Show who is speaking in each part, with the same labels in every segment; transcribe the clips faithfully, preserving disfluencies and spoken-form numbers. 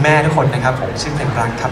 Speaker 1: แม่ทุกคนนะครับผมชื่อเพลงรักครับ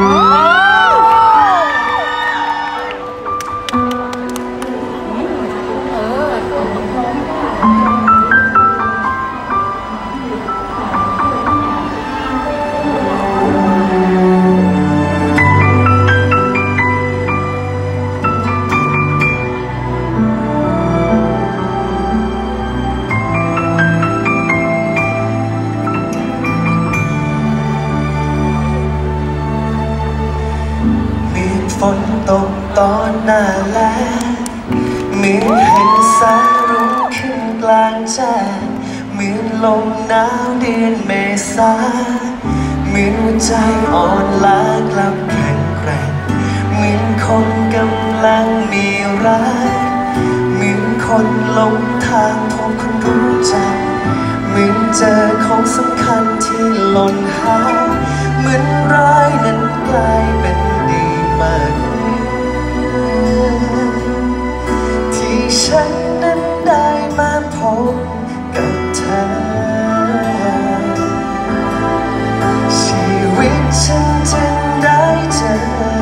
Speaker 2: ฝนตกตอนหน้าแล้งเหมือนเห็นสายรุ้งขึ้นกลางแจ้งเหมือนลมหนาวเดือนเมษาเหมือนหัวใจอ่อนล้ากลับแข็งแกร่งเหมือนคนกำลังมีรักเหมือนคนหลงทางพบคนรู้จักเหมือนเจอของสำคัญที่หล่นหายเหมือนร้ายนั้นกลายเป็นดีมากที่ฉันนั้นได้มาพบกับเธอชีวิตฉันจึงได้เจอ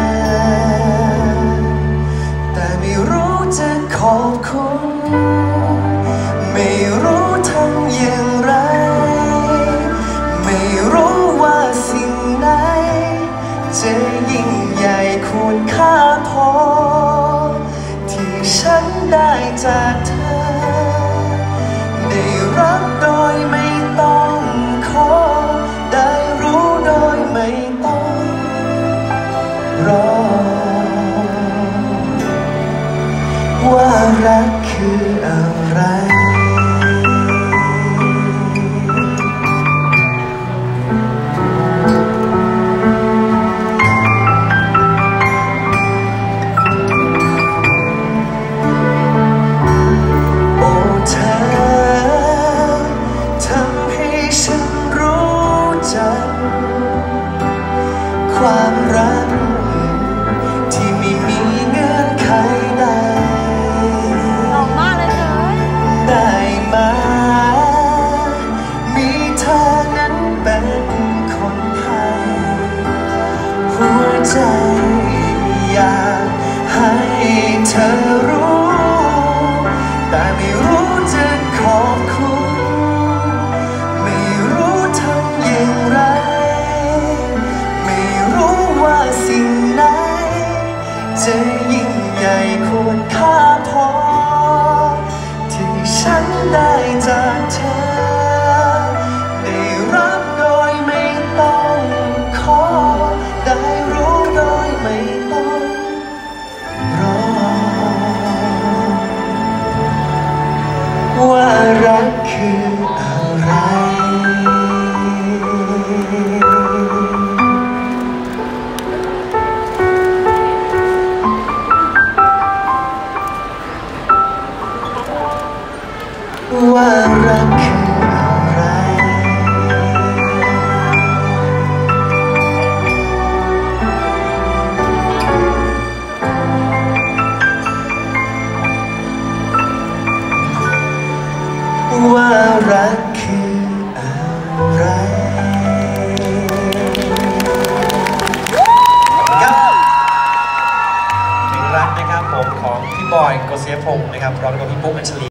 Speaker 2: แต่ไม่รู้จะขอบคุณไม่รู้ทำอย่างไรไม่รู้ว่าสิ่งไหนจะยิ่งใหญ่ควรค่าพอที่ฉันได้จากเธอได้รับโดยไม่ต้องขอได้รู้โดยไม่ต้องรอว่ารักคืออะไรความรักที่ไม่มีเงื่อนไขใดได้มามีเธอนั้นเป็นคนให้หัวใจอยากให้เธอรู้แต่ไม่รู้จะขอบคุณไม่รู้ทำอย่างไรสิ่งไหนจะยิ่งใหญ่ควรค่าพอที่ฉันได้จากเธอได้รับโดยไม่ต้องขอได้รู้โดยไม่ต้องรอว่ารักคืออะไรว่ารักคืออะไรว่ารักคืออะไร
Speaker 1: ครับเพลงรักนะครับผมของพี่บอย โกศิยพงศ์นะครับร้องกับพี่ปุ๊ก อัญชลี